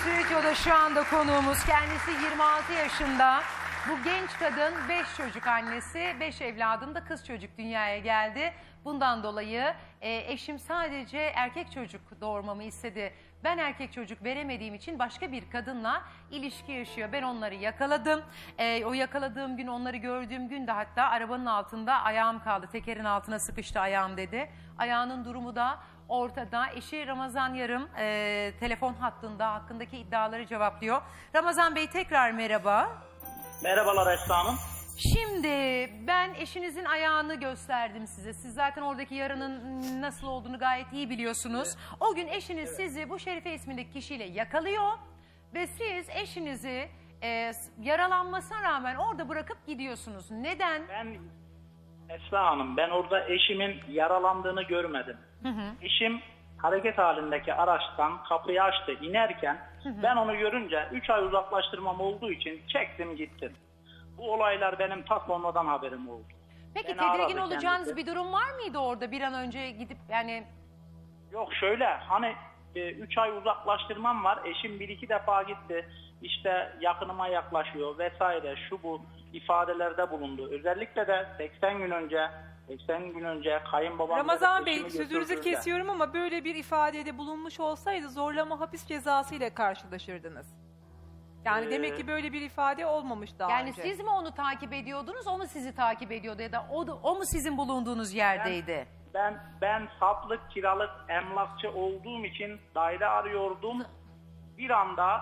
Stüdyoda şu anda konuğumuz, kendisi 26 yaşında. Bu genç kadın 5 çocuk annesi, 5 evladında kız çocuk dünyaya geldi. Bundan dolayı eşim sadece erkek çocuk doğurmamı istedi. Ben erkek çocuk veremediğim için başka bir kadınla ilişki yaşıyor. Ben onları yakaladım. O yakaladığım gün, onları gördüğüm gün de hatta arabanın altında ayağım kaldı. Tekerin altına sıkıştı ayağım dedi. Ayağının durumu da ortada. Eşi Ramazan Yarım telefon hattında hakkındaki iddiaları cevaplıyor. Ramazan Bey tekrar merhaba. Merhabalar Esra Hanım. Şimdi ben eşinizin ayağını gösterdim size. Siz zaten oradaki yaranın nasıl olduğunu gayet iyi biliyorsunuz. Evet. O gün eşiniz sizi bu Şerife ismindeki kişiyle yakalıyor. Ve siz eşinizi yaralanmasına rağmen orada bırakıp gidiyorsunuz. Neden? Esra Hanım, ben orada eşimin yaralandığını görmedim. Eşim hareket halindeki araçtan kapıyı açtı inerken ben onu görünce 3 ay uzaklaştırmam olduğu için çektim gittim. Bu olaylar benim ta sonradan haberim oldu. Peki tedirgin olacağınız bir durum var mıydı orada bir an önce gidip yani? Yok şöyle hani 3 ay uzaklaştırmam var, eşim 1-2 defa gitti işte yakınıma yaklaşıyor vesaire şu bu ifadelerde bulundu. Özellikle de 80 gün önce kayınbabam... Ramazan Bey, sözünüzü kesiyorum ama böyle bir ifadede bulunmuş olsaydı zorlama hapis cezası ile karşılaşırdınız. Yani demek ki böyle bir ifade olmamış daha yani önce. Yani siz mi onu takip ediyordunuz, o mu sizi takip ediyordu ya da o mu sizin bulunduğunuz yerdeydi? Ben satlık, kiralık, emlakçı olduğum için daire arıyordum. Bir anda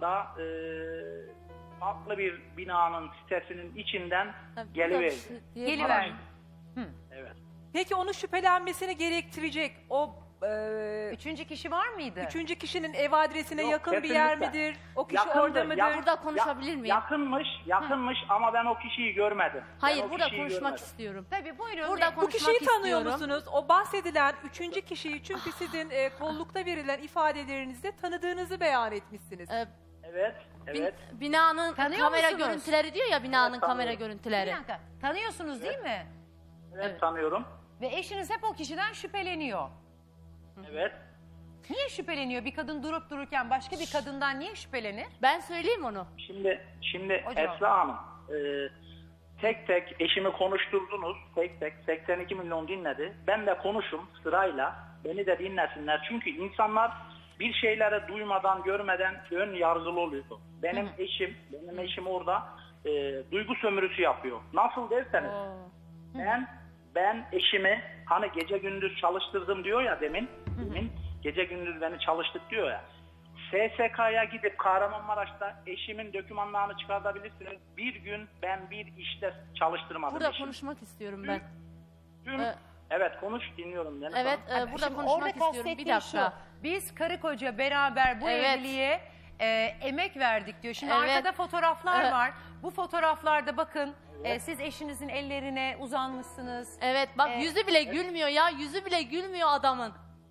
farklı bir binanın sitesinin içinden geliverdi. Evet. Peki onu şüphelenmesini gerektirecek o... Üçüncü kişi var mıydı? Üçüncü kişinin ev adresine Yok, yakın bir yer midir? O kişi orada mıdır? Burada konuşabilir miyim? Yakınmış ama ben o kişiyi görmedim. Hayır, burada konuşmak istiyorum. Tabii buyurun. Burada Bu kişiyi tanıyor musunuz? O bahsedilen üçüncü kişiyi, çünkü sizin kollukta verilen ifadelerinizde tanıdığınızı beyan etmişsiniz. Evet. Binanın kamera görüntüleri diyor ya, binanın kamera görüntüleri. Bir dakika. Tanıyorsunuz değil mi? Evet, tanıyorum. Ve eşiniz hep o kişiden şüpheleniyor. Evet. Niye şüpheleniyor? Bir kadın durup dururken başka bir kadından niye şüphelenir? Ben söyleyeyim onu. Şimdi Esra Hanım, tek tek eşimi konuşturdunuz. Tek tek 82 milyon dinledi. Ben de konuşum sırayla. Beni de dinlesinler. Çünkü insanlar bir şeyleri duymadan, görmeden ön yargılı oluyor. Benim eşim orada duygu sömürüsü yapıyor. Nasıl derseniz ben eşimi hani gece gündüz çalıştırdım diyor ya demin gece gündüz beni çalıştık diyor ya. SSK'ya gidip Kahramanmaraş'ta eşimin dokümanlarını çıkartabilirsiniz. Bir gün ben bir işte çalıştırmadım. Burada konuşmak istiyorum ben. Evet, konuş, dinliyorum. Evet, burada konuşmak istiyorum. Bir dakika. Şu, biz karı koca beraber bu evliliğe emek verdik diyor. Şimdi arkada fotoğraflar var. Bu fotoğraflarda bakın siz eşinizin ellerine uzanmışsınız. Evet, bak yüzü bile gülmüyor ya. Yüzü bile gülmüyor adamın.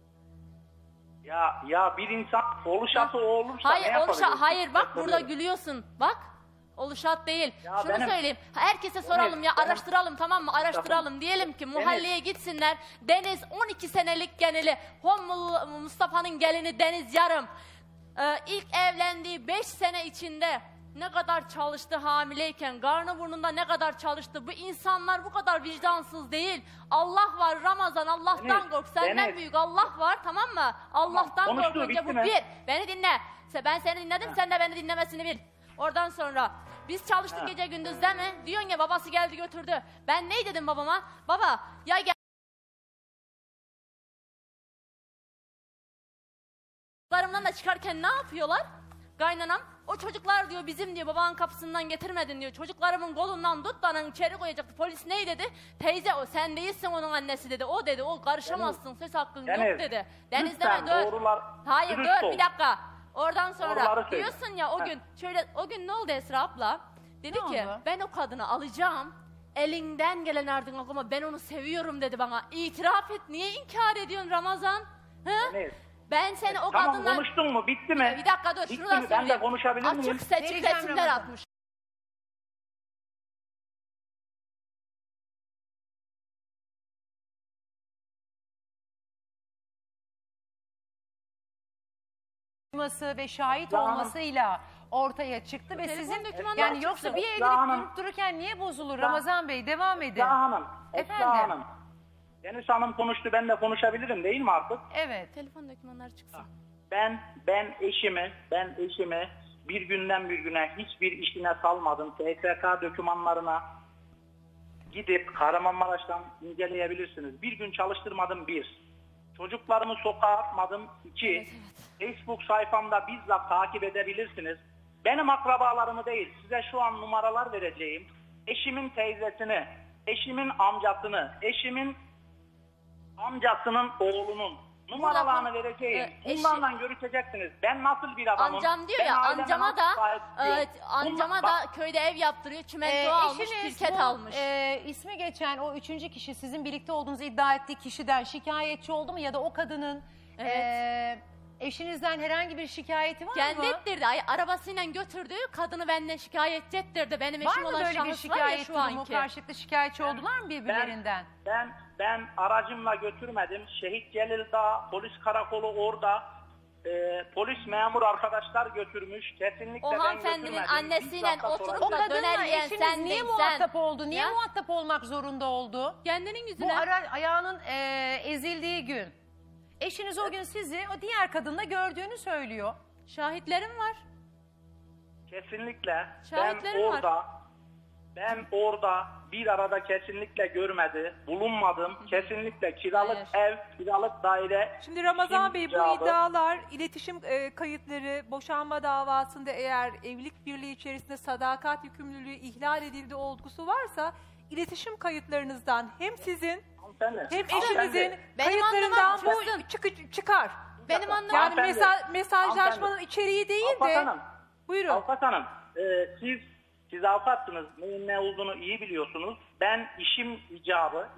Ya bir insan oluşatı olursa ne yapabilir? Hayır bak burada gülüyorsun. Bak. Oluşat değil. Ya şunu söyleyeyim. Herkese soralım araştıralım, tamam mı? Araştıralım. Diyelim ki mahalleye gitsinler. Deniz 12 senelik geneli. Mustafa'nın gelini Deniz Yarım. İlk evlendiği 5 sene içinde ne kadar çalıştı hamileyken, karnı burnunda ne kadar çalıştı. Bu insanlar bu kadar vicdansız değil. Allah var Ramazan, Allah'tan kork. Senden büyük Allah var, tamam mı? Allah'tan korkunca bu bir. Beni dinle. Ben seni dinledim, sen de beni dinlemesini bil. Oradan sonra biz çalıştık gece gündüz değil mi? Diyorsun ya babası geldi götürdü. Ben ne dedim babama? Baba ya gel. Çocuklarımdan da çıkarken ne yapıyorlar? Kaynanam o çocuklar diyor bizim diyor babanın kapısından getirmedin diyor. Çocuklarımın kolundan tut bana içeri koyacaktı. Polis ne dedi? Teyze o sen değilsin onun annesi dedi. O dedi o karışamazsın söz hakkın yok dedi. Deniz deme dur. Hayır dur bir dakika. Oradan sonra diyorsun ya o gün ne oldu Esra abla? Dedi ki ben o kadını alacağım. Elinden gelen ardına ama ben onu seviyorum dedi bana. İtiraf et, niye inkar ediyorsun Ramazan? Ben seni o kadınla... Tamam, konuştun mu? Bitti mi? Bir dakika dur, şunu da söyleyeyim. Ben de konuşabilir miyim? Açık seçik resimler atmış. ve şahit Esra Hanım. olmasıyla ortaya çıktı ve Telefon sizin dokümanları yani çıksın. yoksa bir Esra evlilik Hanım. durup dururken niye bozulur? Esra- Ramazan Bey devam edin. Esra Hanım, Efendim? Esra Hanım. Deniz Hanım konuştu, ben de konuşabilirim değil mi artık? Evet. Telefon dokümanları çıksın. Ben eşimi bir günden bir güne hiçbir işine salmadım. TSK dokümanlarına gidip Kahramanmaraş'tan inceleyebilirsiniz. Bir gün çalıştırmadım, bir. Çocuklarımı sokağa atmadım, iki. Facebook sayfamda bizzat takip edebilirsiniz. Benim akrabalarımı değil, size şu an numaralar vereceğim. Eşimin teyzesini, eşimin amcasını, eşimin amcasının oğlunun numaralarını vereceğim. Bunlarla görüşeceksiniz. Ben nasıl bir adamım? Amcam diyor Ben ya, aileme amcama nasıl da sahip çıkıyorum? amcama Bak, da köyde ev yaptırıyor, çimento almış, şirket bu, almış. ismi geçen o üçüncü kişi sizin birlikte olduğunuzu iddia ettiği kişiden şikayetçi oldu mu? Ya da o kadının eşinizden herhangi bir şikayeti var Kendi mı? ettirdi, arabasıyla götürdüğü kadını benden şikayetçi ettirdi. Benim Var eşim mı olan böyle bir şahıs var ya şikayet şu durumu? anki. Karşılıklı şikayetçi oldular mı birbirlerinden? Ben aracımla götürmedim. Şehit Celil Dağ, polis karakolu orada. Polis memur arkadaşlar götürmüş. Kesinlikle O ben hanımefendinin götürmedim. annesiyle Bir dakika oturup sonra- O kadınla dönerleyen eşiniz sendin niye sen. muhatap oldu? Niye Ya? muhatap olmak zorunda oldu? Kendinin Bu yüzüne. ayağının ezildiği gün. Eşiniz o gün sizi o diğer kadınla gördüğünü söylüyor. Şahitlerim var. Kesinlikle. Şahitlerim var. Ben orada bir arada kesinlikle görmedi. Bulunmadım. Kesinlikle kiralık Hayır. ev, kiralık daire. Şimdi Ramazan işin Bey bu icabı. iddialar, iletişim kayıtları, boşanma davasında eğer evlilik birliği içerisinde sadakat yükümlülüğü ihlal edildi olgusu varsa iletişim kayıtlarınızdan hem sizin Hanımefendi, hem hanımefendi, eşinizin Benim kayıtlarından anlamam bu kızım. çıkar. Benim anlamam. Yani Hanımefendi, mesajlaşmanın hanımefendi. içeriği değil Avukat de Hanım, buyurun. Avukat Hanım, siz avukatsınız. Neyin ne olduğunu iyi biliyorsunuz. Ben işim icabı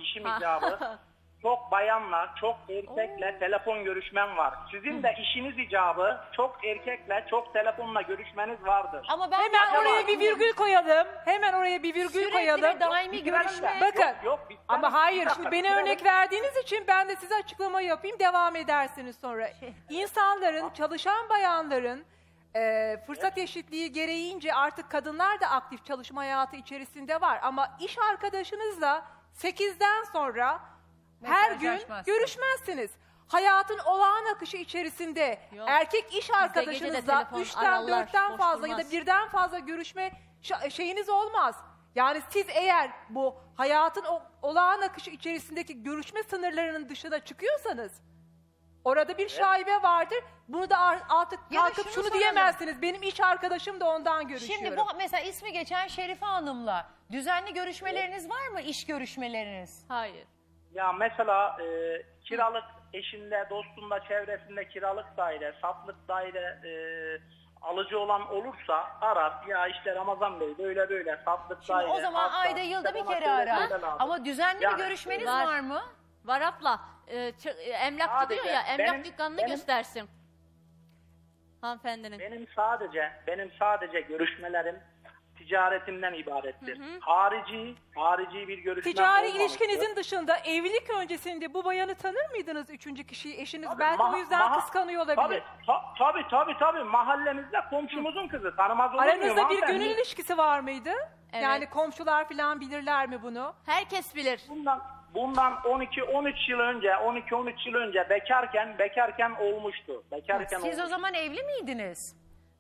çok bayanla, çok erkekle telefon görüşmem var. Sizin de işiniz icabı çok erkekle, çok telefonla görüşmeniz vardır. Ama ben Hemen Acaba- oraya bir virgül koyalım. Hemen oraya bir virgül sürekli koyalım. ve daimi Bir güvenin görüşme. de. Bakın. Yok, bir Ama dakika, hayır, bir dakika, şimdi beni bir örnek dakika. verdiğiniz için ben de size açıklama yapayım, devam edersiniz sonra. İnsanların, çalışan bayanların fırsat eşitliği gereğince artık kadınlar da aktif çalışma hayatı içerisinde var. Ama iş arkadaşınızla 8'den sonra her gün Mesajlaşmazsınız. görüşmezsiniz. Hayatın olağan akışı içerisinde Yok. erkek iş gece de arkadaşınızla telefon 3'ten ararlar, 4'ten boş fazla ya durmaz. da birden fazla görüşme şeyiniz olmaz. Yani siz eğer bu hayatın olağan akışı içerisindeki görüşme sınırlarının dışına çıkıyorsanız orada bir şaibe vardır. Bunu da artık Ya da kalkıp şunu şunu soralım. diyemezsiniz. Benim iş arkadaşım da ondan görüşüyorum. Şimdi bu mesela ismi geçen Şerife Hanım'la düzenli görüşmeleriniz var mı? İş görüşmeleriniz? Hayır. Ya mesela kiralık eşinde, dostunda, çevresinde kiralık daire, satlık daire alıcı olan olursa arar. Ya işte Ramazan Bey böyle böyle satlık Şimdi daire. o zaman hatta ayda yılda bir bana kere şöyle arar. şöyle lazım. Ama düzenli Yani, bir görüşmeniz var. var mı? Var abla. Emlakçı Sadece diyor ya, emlak benim- dükkanını benim- göstersin. Hanımefendinin. Benim sadece görüşmelerim ticaretimden ibarettir. Harici bir görüşme Ticari olmamıştır. ilişkinizin dışında evlilik öncesinde bu bayanı tanır mıydınız üçüncü kişiyi? Eşiniz Tabii, belki bu yüzden kıskanıyor olabilir. Tabii. Mahallemizde komşumuzun kızı. Tanımaz olur muyum? Aranızda bir hanımefendi? gönül ilişkisi var mıydı? Evet. Yani komşular falan bilirler mi bunu? Herkes bilir. Bundan 12-13 yıl önce bekarken olmuştu. Siz o zaman evli miydiniz?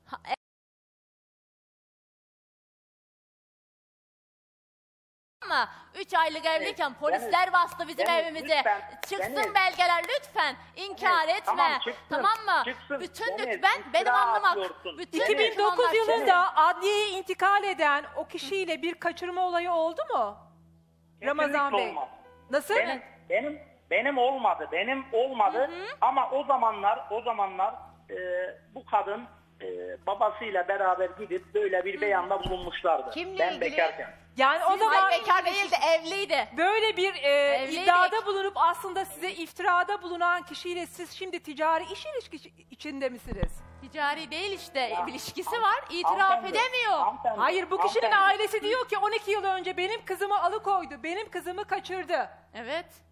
Ama 3 aylık evliyken polisler bastı bizim Deniz, evimize. lütfen, Çıksın Deniz. belgeler lütfen. İnkar Deniz, etme. tamam, çıksın, mı? çıksın. Bütünlük Deniz, benim iftira alnım ak. atıyorsun. Bütün Deniz. 2009 düşmanlar yılında adliyeye intikal eden o kişiyle bir kaçırma olayı oldu mu? Ramazan Bey. Olmaz. Nasıl? Benim olmadı. Ama o zamanlar bu kadın babasıyla beraber gidip böyle bir beyanda bulunmuşlardı. Kimle ben ilgili? bekarken. Yani o zaman Hayır, bekar değildi, evliydi. böyle bir Evliydik. iddiada bulunup aslında size iftirada bulunan kişiyle siz şimdi ticari iş ilişkisi içinde misiniz? Ticari değil işte. İlişkisi var. İtiraf Hanımefendi, edemiyor. hanımefendi, Hayır, bu kişinin hanımefendi. ailesi diyor ki 12 yıl önce benim kızımı alıkoydu, benim kızımı kaçırdı. Evet.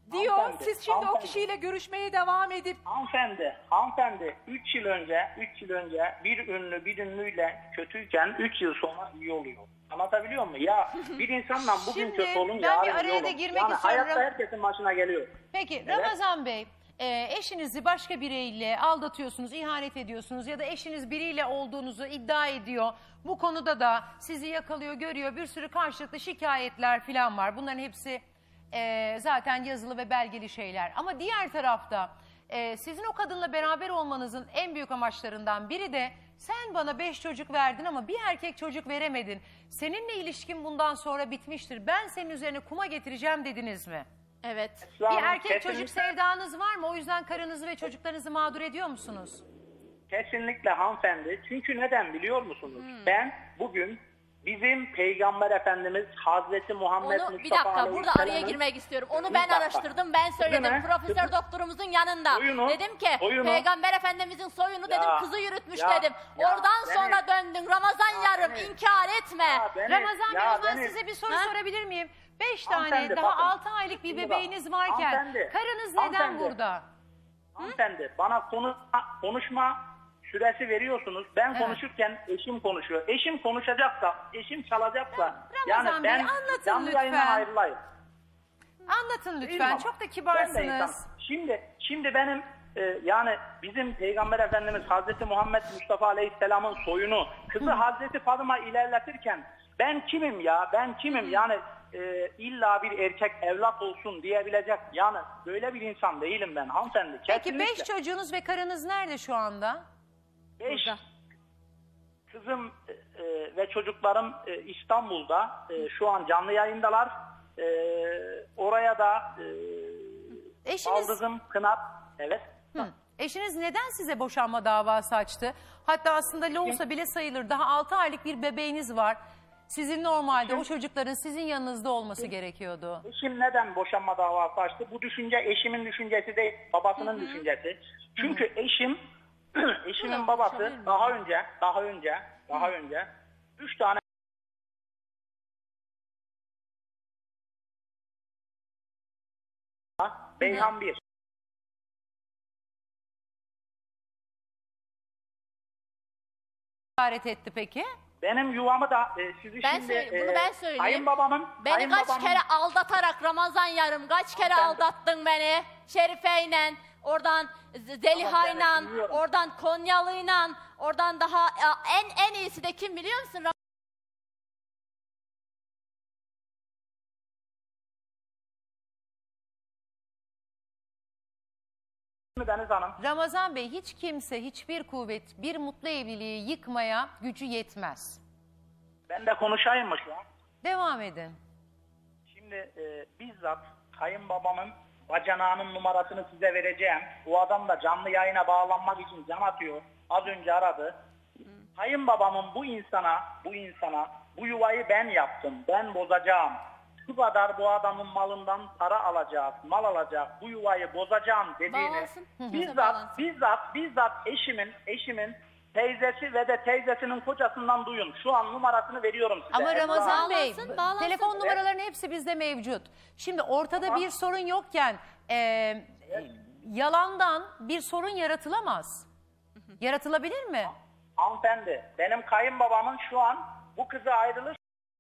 diyor. Hanımefendi, Siz şimdi o hanımefendi. kişiyle görüşmeye devam edip Hanımefendi 3 yıl önce bir ünlüyle kötüyken 3 yıl sonra iyi oluyor. Anlatabiliyor muyum? Ya bir insanla bugün Şimdi kötü olun, ben bir yarın iyi araya da olur. girmek Yani istiyorum. hayatta herkesin başına geliyor. Peki Evet. Ramazan Bey, eşinizi başka biriyle aldatıyorsunuz, ihanet ediyorsunuz ya da eşiniz biriyle olduğunuzu iddia ediyor. Bu konuda da sizi yakalıyor, görüyor. Bir sürü karşılıklı şikayetler falan var. Bunların hepsi zaten yazılı ve belgeli şeyler. Ama diğer tarafta sizin o kadınla beraber olmanızın en büyük amaçlarından biri de sen bana 5 çocuk verdin ama bir erkek çocuk veremedin. Seninle ilişkin bundan sonra bitmiştir. Ben senin üzerine kuma getireceğim dediniz mi? Evet. Şu an Bir erkek kesinlikle- çocuk sevdanız var mı? O yüzden karınızı ve çocuklarınızı mağdur ediyor musunuz? Kesinlikle hanımefendi. Çünkü neden biliyor musunuz? Ben bugün bizim Peygamber Efendimiz Hazreti Muhammed Onu bir Mustafa dakika burada araya Aleyhisselam'ın- girmek istiyorum. Onu Bir ben dakika. araştırdım, ben söyledim. Kızını- Profesör doktorumuzun yanında. Soyunu- Dedim ki soyunu- Peygamber Efendimizin soyunu dedim, Ya, kızı yürütmüş ya, dedim. ya, Oradan beni- sonra döndün Ramazan yarım, beni- inkar etme. Ya beni- Ramazan Bey, ya o zaman beni- size bir soru Ha? sorabilir miyim? 5 tane Hanımefendi, daha bakın. 6 aylık bir Şimdi bak, bebeğiniz varken hanımefendi, karınız neden hanımefendi. burada? Hanımefendi bana konuşma süresi veriyorsunuz. Ben Evet. konuşurken eşim konuşuyor. Eşim konuşacaksa, eşim çalacaksa Ramazan yani Bey, ben anlatın canlı lütfen. yayından ayrılayım. Anlatın Değil lütfen. mi? Çok da Ben de kibarsınız. insan. Şimdi benim yani bizim Peygamber Efendimiz Hazreti Muhammed Mustafa Aleyhisselam'ın soyunu kızı Hazreti Fatıma ilerletirken ben kimim ya? Ben kimim? Yani illa bir erkek evlat olsun diyebilecek. Yani böyle bir insan değilim ben hanımefendi. Peki 5 Kesinlikle. çocuğunuz ve karınız nerede şu anda? 5 Burada. kızım ve çocuklarım İstanbul'da. Şu an canlı yayındalar. Oraya da Eşiniz, baldızım Kınat. Evet. eşiniz neden size boşanma davası açtı? Hatta aslında loğusa bile sayılır. Daha 6 aylık bir bebeğiniz var. Sizin normalde o çocukların sizin yanınızda olması gerekiyordu. Eşim neden boşanma davası açtı? Bu düşünce eşimin düşüncesi değil, babasının düşüncesi. Çünkü eşimin babası daha önce 3 tane Beyhan 1. İşaret etti peki? Benim yuvamı da sizi Ben şimdi bunu ben söyleyeyim. kayınbabamın Beni kaç kere aldatarak Ramazan yarım, kaç kere aldattın beni Şerife'yle, oradan Zeliha'yla, ben biliyorum. oradan Konyalı'yla, oradan daha en iyisi de kim biliyor musun? Deniz Hanım. Ramazan Bey, hiç kimse, hiçbir kuvvet bir mutlu evliliği yıkmaya gücü yetmez. Ben de konuşayım mı şu an? Devam edin. Şimdi bizzat kayınbabamın bacanağının numarasını size vereceğim. Bu adam da canlı yayına bağlanmak için can atıyor. Az önce aradı. Kayınbabamın bu insana bu yuvayı ben yaptım, ben bozacağım. Şu kadar bu adamın malından para alacağız, mal alacak, bu yuvayı bozacağım dediğini Bağlansın. bizzat eşimin teyzesi ve de teyzesinin kocasından duyun. Şu an numarasını veriyorum size. Ama Esra Ramazan Hanım. Bey, bağlansın. telefon numaralarının hepsi bizde mevcut. Şimdi ortada Tamam. bir sorun yokken yalandan bir sorun yaratılamaz. Yaratılabilir mi? Hanımefendi, benim kayınbabamın şu an bu kızı ayrılır.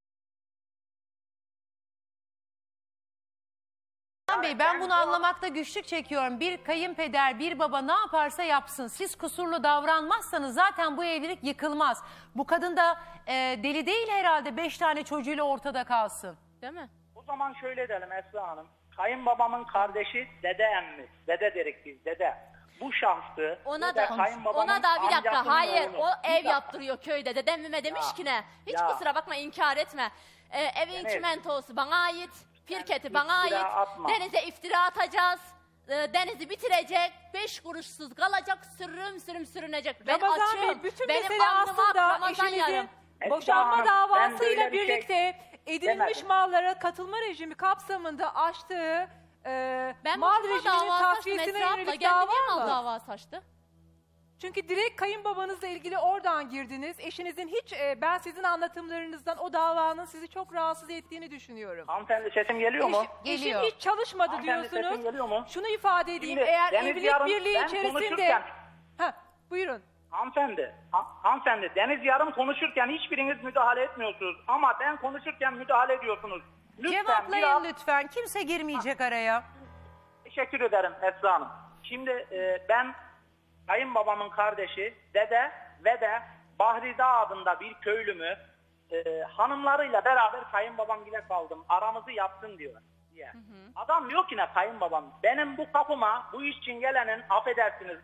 Ramazan Bey, ben ben bunu bu- anlamakta güçlük çekiyorum. Bir kayınpeder, bir baba ne yaparsa yapsın. Siz kusurlu davranmazsanız zaten bu evlilik yıkılmaz. Bu kadın da deli değil herhalde 5 tane çocuğuyla ortada kalsın. Değil mi? O zaman şöyle edelim Esra Hanım. Kayınbabamın kardeşi dede emmi. Dede derik biz, dede. Bu şahsı Ona ve da de kayınbabamın bir dakika, amcasının hayır, oğlu. o Bir ev dakika. yaptırıyor köyde. Dedem mi demiş ki ne? Hiç ya. kusura bakma, inkar etme. Evin Evet. çimentosu bana ait, pirketi bana iftira ait. atma. Denize iftira atacağız. Denizi bitirecek, 5 kuruşsuz kalacak, sürüm sürünecek. Ben Ramazan açığım. Bey, bütün Benim mesele alnım ak, aslında Ramazan yarım. eşinizin Esra boşanma Hanım, ben davasıyla böyle bir şey birlikte edinilmiş demedim. mallara katılma rejimi kapsamında açtığı Ben mal boşanma rejiminin davası açtım tasfiyesine Esra abla. yönelik Kendi niye dava mal mı? davası açtı? Çünkü direkt kayınbabanızla ilgili oradan girdiniz. Eşinizin hiç ben sizin anlatımlarınızdan o davanın sizi çok rahatsız ettiğini düşünüyorum. Hanımefendi sesim geliyor mu? Eşim Geliyor. hiç çalışmadı Hanımefendi, sesim diyorsunuz. geliyor mu? Şunu ifade edeyim. Şimdi Eğer Deniz evlilik Yarım, birliği ben içerisinde... konuşurken- Buyurun. Hanımefendi Deniz Yarım konuşurken hiçbiriniz müdahale etmiyorsunuz. Ama ben konuşurken müdahale ediyorsunuz. Lütfen Cevaplayın biraz lütfen. Kimse girmeyecek araya. teşekkür ederim Esra Hanım. Şimdi ben kayınbabamın kardeşi, dede ve de Bahri Dağ adında bir köylümü hanımlarıyla beraber kayınbabam ile kaldım. Aramızı yapsın diyor. Diye. Adam diyor ki ne kayınbabam, benim bu kapıma bu iş için gelenin affedersiniz.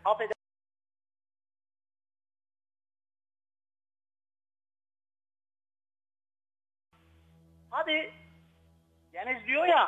Hadi Deniz diyor ya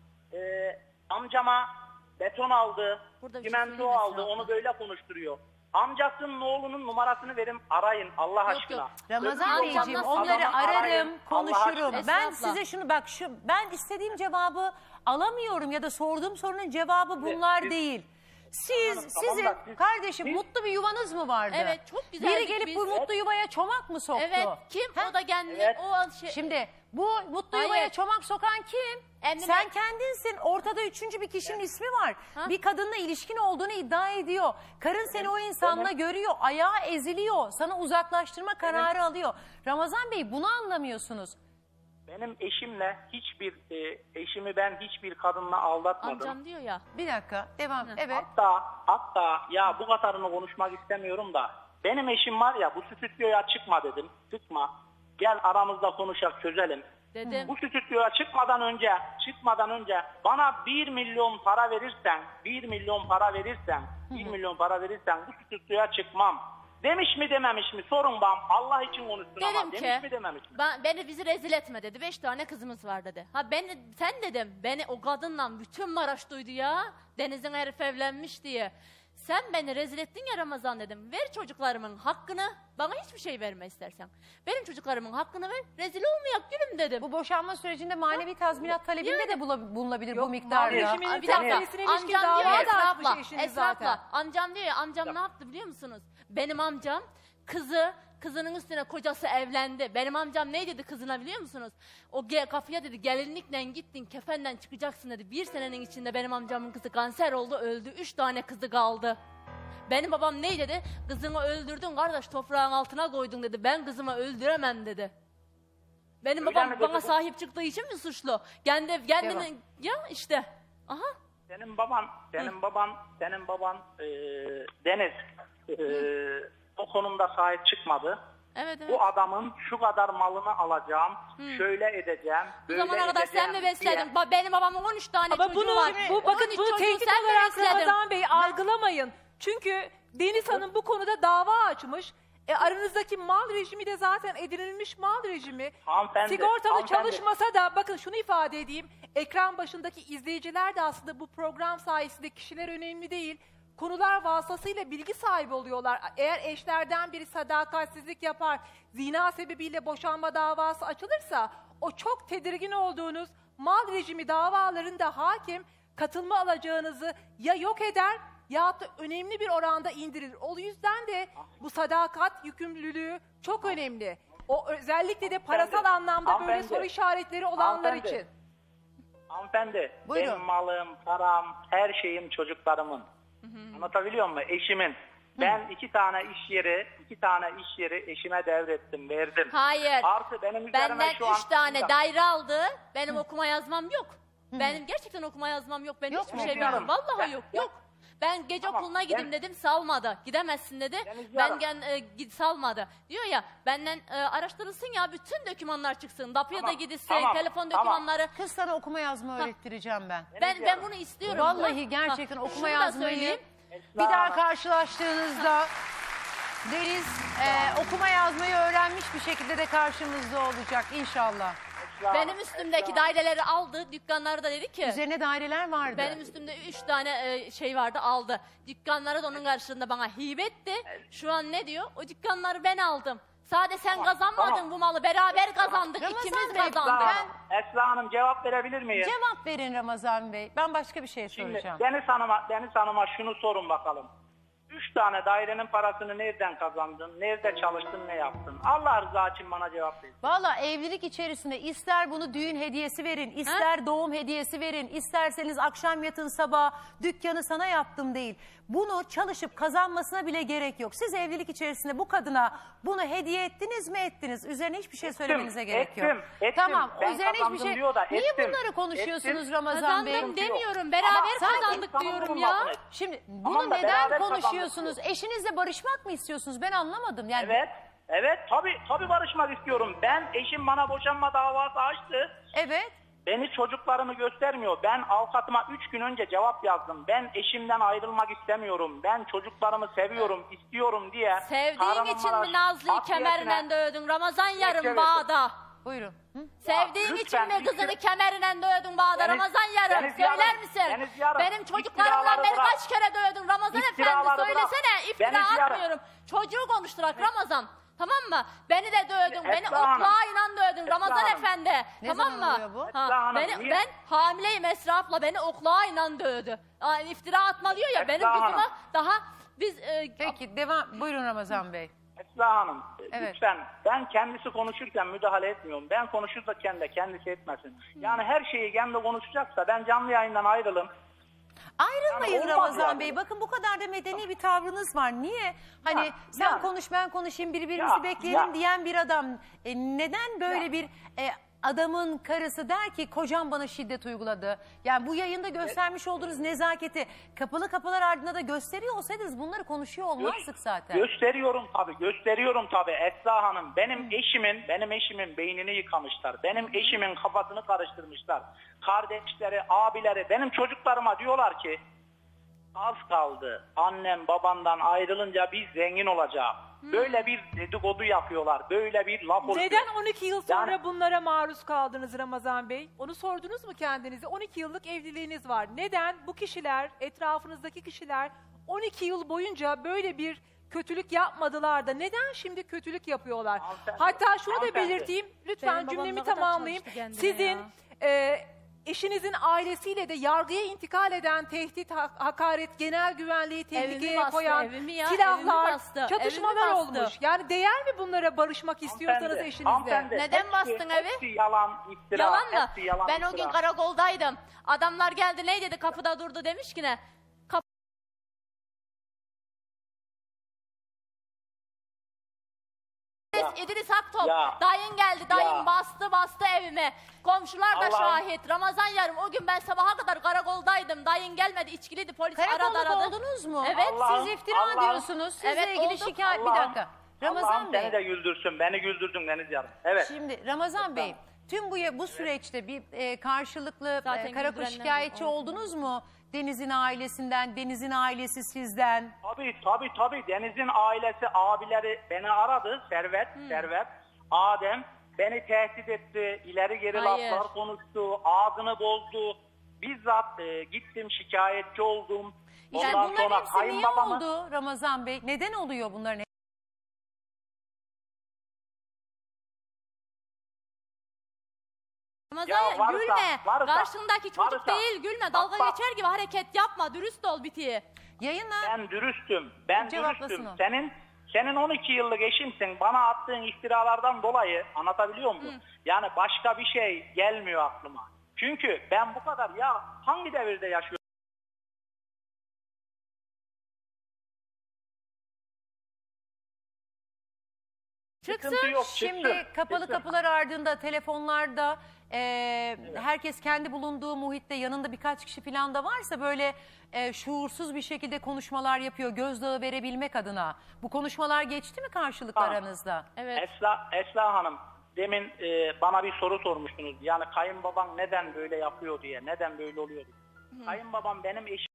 amcama beton aldı, Burada bir şey simento söylemesin aldı, abla. onu böyle konuşturuyor. Amcasının oğlunun numarasını verin, arayın Allah aşkına. yok. Ramazan Öbür Beyciğim olmaz, onları adamı arayın, ararım, Allah konuşurum. aşkına. Ben Estağfurullah. size şunu bak ben istediğim cevabı alamıyorum ya da sorduğum sorunun cevabı bunlar siz- değil. Tamam Sizin da siz- kardeşim siz- mutlu bir yuvanız mı vardı? Evet, çok güzeldik Biri gelip biz. bu mutlu yuvaya çomak mı soktu? Evet, kim? Ha? O da kendini Evet. o an şey... Şimdi bu mutlu Hayır. yuvaya çomak sokan kim? Emine- Sen kendinsin. Ortada üçüncü bir kişinin ismi var. Ha? Bir kadınla ilişkin olduğunu iddia ediyor. Karın seni o insanla görüyor. Ayağı eziliyor. Sana uzaklaştırma kararı alıyor. Ramazan Bey bunu anlamıyorsunuz. Benim eşimle eşimi ben hiçbir kadınla aldatmadım. Amcam diyor ya. Bir dakika devam. Evet. Hatta ya bu kadarını konuşmak istemiyorum da benim eşim var ya bu stüdyoya çıkma dedim. Çıkma. Gel aramızda konuşak çözelim. Dedim. Bu stüdyoya çıkmadan önce bana 1 milyon para verirsen 1 milyon para verirsen bu stüdyoya çıkmam. Demiş mi dememiş mi sorun bana Allah için konuşsun Dedim ama ki demiş mi dememiş mi? bizi rezil etme dedi. 5 tane kızımız var dedi. Sen dedim beni o kadınla bütün Maraş duydu ya. Deniz'in herif evlenmiş diye. Sen beni rezil ettin ya Ramazan dedim. Ver çocuklarımın hakkını. Bana hiçbir şey verme istersen. Benim çocuklarımın hakkını ver. Rezil olmayak gülüm dedim. Bu boşanma sürecinde manevi tazminat talebinde de bulunabilir bu Yok, miktarda. Rejiminin Ay, bir dakika. tepkisine ilişkin Amcam diyor dava Esra da açmış abla. eşiniz Esra zaten. abla. Amcam diyor ya amcam ne yaptı biliyor musunuz? Benim amcam kızının üstüne kocası evlendi. Benim amcam ne dedi kızına biliyor musunuz? Kapıya dedi gelinlikle gittin kefenden çıkacaksın dedi. 1 senenin içinde benim amcamın kızı kanser oldu öldü. 3 tane kızı kaldı. Benim babam ne dedi? Kızını öldürdün kardeş toprağın altına koydun dedi. Ben kızımı öldüremem dedi. Benim Öyle babam mi bana dedi? sahip çıktığı için mi suçlu? Kendini ya işte. Aha. Senin baban Deniz o konumda sahip çıkmadı. Evet. Bu adamın şu kadar malını alacağım, şöyle edeceğim, Bu böyle zamana kadar sen mi besledin? Benim babamın 13 tane Ama çocuğu bunu, var. bakın 13 bunu çocuğu tehdit sen mi olarak besledin? Ramazan Bey algılamayın. Çünkü Deniz Hanım bu konuda dava açmış. Aranızdaki mal rejimi de zaten edinilmiş mal rejimi. Sigortalı çalışmasa da bakın şunu ifade edeyim. Ekran başındaki izleyiciler de aslında bu program sayesinde kişiler önemli değil. Konular vasıtasıyla bilgi sahibi oluyorlar. Eğer eşlerden biri sadakatsizlik yapar, zina sebebiyle boşanma davası açılırsa o çok tedirgin olduğunuz mal rejimi davalarında hakim katılma alacağınızı ya yok eder ya da önemli bir oranda indirir. O yüzden de bu sadakat yükümlülüğü çok önemli. O özellikle de parasal anlamda böyle Hanımefendi. soru işaretleri olanlar Hanımefendi. için. Hanımefendi, Buyurun. benim malım, param, her şeyim çocuklarımın. Anlatabiliyor muyum? Eşimin. Ben iki tane iş yeri eşime devrettim, verdim. Hayır. Artı benim üzerime Benden şu an... 3 tane daire aldı. Benim okuma yazmam yok. Benim gerçekten okuma yazmam yok. Ben Yok hiçbir mu? şey Deniz Hanım, bilmiyorum. Vallahi ben- yok. Yok. Ben gece Tamam, okuluna gideyim dedim salmadı. Gidemezsin dedi. Deniz Ben Hanım. git salmadı. Diyor ya benden araştırılsın ya bütün dokümanlar çıksın. Dapıya da Tamam, gidilsin. tamam, Telefon tamam. dokümanları. Kız sana okuma yazma öğrettireceğim ben. Ben bunu istiyorum. Vallahi gerçekten okuma Şunu da yazmayı söyleyeyim. bir daha karşılaştığınızda Deniz okuma yazmayı öğrenmiş bir şekilde de karşımızda olacak inşallah. Benim üstümdeki daireleri aldı. Dükkanları da dedi ki. Üzerine daireler vardı. Benim üstümde 3 tane şey vardı aldı. Dükkanları da onun karşılığında bana hibetti. Şu an ne diyor? O dükkanları ben aldım. Sadece sen kazanmadın tamam. bu malı. Beraber kazandık. Ramazan İkimiz Bey, kazandık. Esra Hanım cevap verebilir miyim? Cevap verin Ramazan Bey. Ben başka bir şey Şimdi soracağım. Deniz Hanım'a şunu sorun bakalım. 3 tane dairenin parasını nereden kazandın? Nerede çalıştın? Ne yaptın? Allah rızası için bana cevap verin. Valla evlilik içerisinde ister bunu düğün hediyesi verin, ister doğum hediyesi verin, isterseniz akşam yatın sabah dükkanı sana yaptım değil. Bunu çalışıp kazanmasına bile gerek yok. Siz evlilik içerisinde bu kadına bunu hediye ettiniz mi ettiniz? Üzerine hiçbir şey söylemenize gerek yok. Ettim. Tamam, Ben üzerine hiçbir kazandım şey... diyor da, Niye ettim. bunları konuşuyorsunuz Ettim. Ramazan Bey? Kazandım demiyorum. Ama Beraber sanki kazandık tamam diyorum bunun ya. lafını et. Şimdi Tamam bunu da neden beraber konuşuyorsunuz? kazandık. Eşinizle barışmak mı istiyorsunuz? Ben anlamadım. Yani Evet tabii barışmak istiyorum. Eşim bana boşanma davası açtı. Evet. Beni çocuklarımı göstermiyor. Ben avukatıma 3 gün önce cevap yazdım. Ben eşimden ayrılmak istemiyorum. Ben çocuklarımı seviyorum, istiyorum diye. Sevdiğin için mi Nazlı'yı kemerinden dövdün? Ramazan yarım Evet. bağda. Buyurun. Hı? Sevdiğin lütfen, için mi kızını lütfen. kemerinden dövdün bağda? Ramazan yarım. Deniz Söyler Yarım, misin? Deniz Yarım. Benim çocuklarımla İftiraları beni bırak. kaç kere dövdün Ramazan efendi? İftiraları Söylesene. bırak. İftira Deniz Yarım. atmıyorum. Çocuğu konuşturak Ramazan. Tamam mı? Beni de dövdün. Beni Esra Hanım. oklağıyla dövdün Esra Ramazan Hanım. efendi. Ne Tamam zaman mı? oluyor bu? Esra Hanım, niye? Ben hamileyim Esra abla. Beni oklağıyla dövdü. İftira atma diyor ya. Esra Benim kızıma Hanım. daha biz Peki devam. Buyurun Ramazan Bey. Esra Hanım, Evet. lütfen ben kendisi konuşurken müdahale etmiyorum. Ben konuşurken de kendisi etmesin. Yani her şeyi kendi konuşacaksa ben canlı yayından ayrılım. Ayrılmayın Yani olmaz Ramazan yani. Bey. Bakın bu kadar da medeni bir tavrınız var. Niye? Hani Ya, sen yani. konuş ben konuşayım birbirimizi Ya, bekleyelim ya. diyen bir adam. Neden böyle Ya. bir adamın karısı der ki kocam bana şiddet uyguladı. Yani bu yayında göstermiş olduğunuz nezaketi kapalı kapılar ardında da gösteriyor olsaydınız bunları konuşuyor olmazdık zaten. Gösteriyorum tabii Esra Hanım. Benim eşimin beynini yıkamışlar. Benim eşimin kafasını karıştırmışlar. Kardeşleri, abileri, benim çocuklarıma diyorlar ki az kaldı. Annem babandan ayrılınca biz zengin olacağız. Böyle bir dedikodu yapıyorlar. Böyle bir laf oluyor. Neden 12 yıl sonra Yani- bunlara maruz kaldınız Ramazan Bey? Onu sordunuz mu kendinize? 12 yıllık evliliğiniz var. Neden bu kişiler, etrafınızdaki kişiler 12 yıl boyunca böyle bir kötülük yapmadılar da neden şimdi kötülük yapıyorlar? Hanımefendi, Hatta şunu da hanımefendi. belirteyim. Benim Lütfen babam cümlemi ne kadar tamamlayayım. çalıştı kendine Sizin eşinizin ailesiyle de yargıya intikal eden tehdit, hakaret, genel güvenliği tehlikeye Evimi bastı, koyan evimi ya, silahlar, evimi bastı, çatışmalar evimi bastı. olmuş. Yani değer mi bunlara barışmak istiyorsanız eşinizle? Neden bastın evi? Hepsi yalan, iftira. Yalan mı? Hepsi yalan, Ben o gün iftira. karakoldaydım. Adamlar geldi ne dedi kapıda durdu demiş ki ne? İdris Aktop, Ya. dayın geldi, dayın Ya. bastı evime. Komşular da Allah'ım. şahit. Ramazan yarım o gün ben sabaha kadar karakoldaydım. Dayın gelmedi, içkiliydi, polis aradı Karakolluk aradı. oldunuz mu? Evet. Allah- Siz iftira Allah'ım. diyorsunuz. Sizle Evet, ilgili olduk. şikayet... Bir Allah'ım- dakika. Ramazan Allah'ım Bey. seni de güldürsün. Beni güldürdün Deniz Yarım. Evet. Şimdi Ramazan Bey, tüm bu süreçte bir karşılıklı Zaten karakol güldürenler şikayetçi oldu. oldunuz mu? Deniz'in ailesinden, Deniz'in ailesi sizden. Tabii. Deniz'in ailesi, abileri beni aradı. Servet, Adem beni tehdit etti. İleri geri Hayır. laflar konuştu. Ağzını bozdu. Bizzat gittim şikayetçi oldum. İşte Ondan bunların sonra hepsi niye kayınbabama... oldu Ramazan Bey? Neden oluyor bunların? Ramazan Ya ya, varsa- gülme. varsa- Karşındaki çocuk varsa- değil gülme. Dalga bak- geçer gibi hareket yapma. Dürüst ol biti. Yayına Ben dürüstüm. Cevaplasın o. Senin 12 yıllık eşimsin. Bana attığın iftiralardan dolayı anlatabiliyor muyum? Yani başka bir şey gelmiyor aklıma. Çünkü ben bu kadar hangi devirde yaşıyorum? Çıksın. Sıkıntı yok, şimdi çıksın, kapalı çıksın. kapılar ardında telefonlarda herkes kendi bulunduğu muhitte yanında birkaç kişi falan da varsa böyle şuursuz bir şekilde konuşmalar yapıyor gözdağı verebilmek adına. Bu konuşmalar geçti mi karşılıklı Tamam. aranızda? Evet. Esra Hanım, demin bana bir soru sormuştunuz. Yani kayınbabam neden böyle yapıyor diye, neden böyle oluyor diye. Kayınbabam benim eşim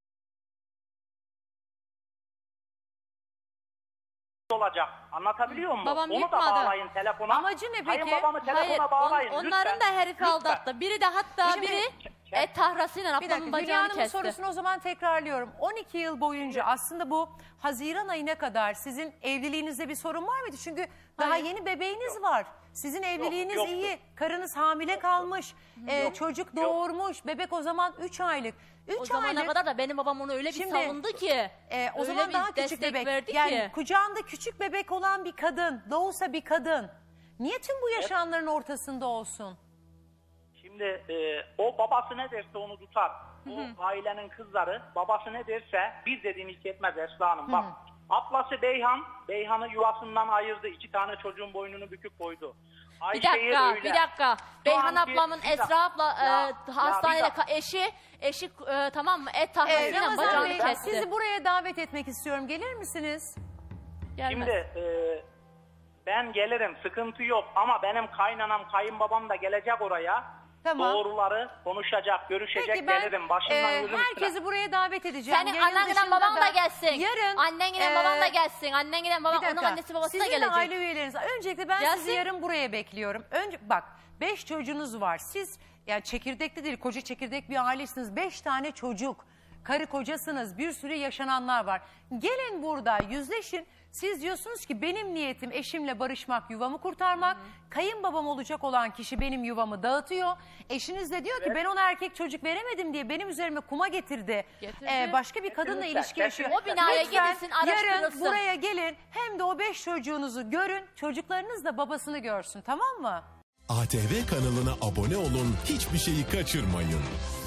olacak. Anlatabiliyor muyum? Babam Onu da yıkmadı. bağlayın telefona. Amacı ne peki? Kayınbabamı telefona Hayır, bağlayın. onların lütfen. da herifi Lütfen. aldattı. Biri de hatta Şimdi- biri Et tahrasıyla Bir dakika, ablamın Hülya bacağını Hanım'ın kesti. sorusunu o zaman tekrarlıyorum. 12 yıl boyunca aslında bu Haziran ayına kadar sizin evliliğinizde bir sorun var mıydı? Çünkü daha Hayır. yeni bebeğiniz var. Sizin evliliğiniz yoktu. iyi. Karınız hamile kalmış. Çocuk doğurmuş. Bebek o zaman 3 aylık. 3 O zamana aylık. kadar da benim babam onu öyle bir Şimdi, savundu ki. O öyle zaman bir daha küçük destek bebek. verdi Yani ki. kucağında küçük bebek olan bir kadın, doğursa bir kadın. Niye tüm bu yaşananların ortasında olsun? Şimdi o babası ne derse onu tutar. O ailenin kızları babası ne derse bir dediğini hiç etmez Esra Hanım. Bak ablası Beyhan'ı yuvasından ayırdı. 2 tane çocuğun boynunu büküp koydu. Bir Ayşe'yi dakika, öyle. bir dakika. Beyhan anki- ablamın bir dakika. Esra abla hastanede bir dakika. eşi tamam mı? Et tahrasıyla Ramazan bacağını Bey, kesti. sizi buraya davet etmek istiyorum. Gelir misiniz? Gelmez. Şimdi ben gelirim, sıkıntı yok ama benim kaynanam, kayınbabam da gelecek oraya. Tamam. Doğruları konuşacak, görüşecek, Peki ben gelirim. Başımdan yüzüm herkesi buraya davet edeceğim. Senin Yayın annen dışında giden baban da gelsin. Yarın. Annen giden baban da gelsin. Annen giden Bir baban, dakika. onun annesi babası da Sizin de gelecek. aile üyeleriniz. Öncelikle ben sizi Gelsin. yarın buraya bekliyorum. Bak 5 çocuğunuz var. Siz yani çekirdekli değil, koca çekirdek bir ailesiniz. 5 tane çocuk. Karı kocasınız. Bir sürü yaşananlar var. Gelin burada yüzleşin. Siz diyorsunuz ki benim niyetim eşimle barışmak, yuvamı kurtarmak. Kayınbabam olacak olan kişi benim yuvamı dağıtıyor. Eşiniz de diyor ki ben ona erkek çocuk veremedim diye benim üzerime kuma getirdi. Başka bir kadınla Kesinlikle, ilişki yaşıyor. kesinlikle. O binaya Lütfen gidilsin, yarın araştırılsın. buraya gelin hem de o 5 çocuğunuzu görün. Çocuklarınız da babasını görsün, tamam mı? ATV kanalına abone olun, hiçbir şeyi kaçırmayın.